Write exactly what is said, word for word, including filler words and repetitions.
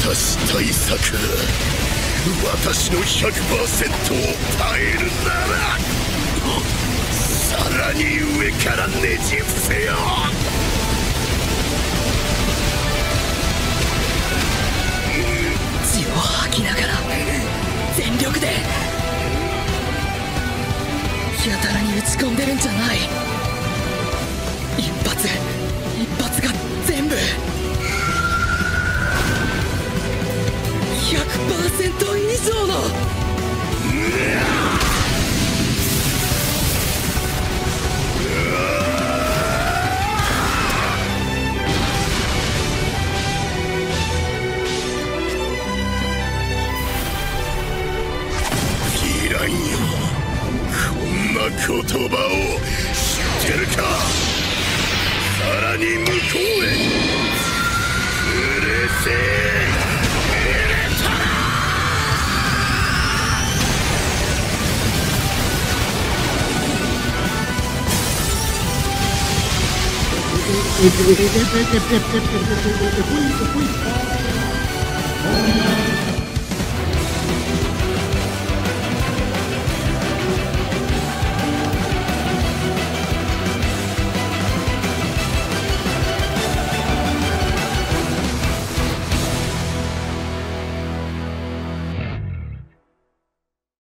私対策、私の ひゃくパーセント を耐えるならさらに上からねじ伏せよ。 血を吐きながら全力でやたらに打ち込んでるんじゃない。一発一発が全部 ひゃくパーセント 以上のいらんよ、こんな言葉を知ってるか。さらに向こうへうれせえ。 Ep, ep, ep, ep, ep, ep, ep, ep, ep, ep, ep, ep, ep, ep, ep,